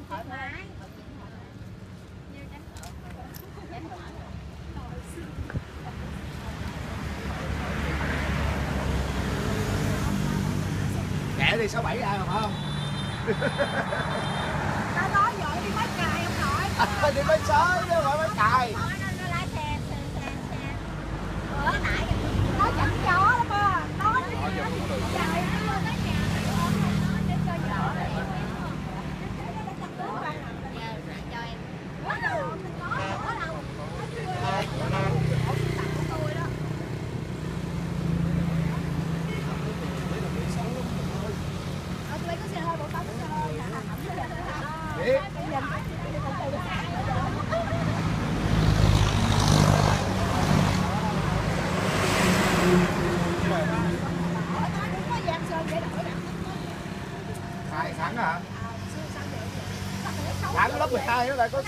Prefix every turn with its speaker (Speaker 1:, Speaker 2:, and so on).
Speaker 1: Kệ đi 67 ai mà phải không?
Speaker 2: Tao nói vợ đi mấy cài ông nội.
Speaker 1: Đi mấy sới chứ gọi mấy cài.
Speaker 2: Nó lái xe. Bữa nãy nó dẫn chó lắm à. Nó
Speaker 1: Sẵn hả? Sẵn lớp 12 nó lại có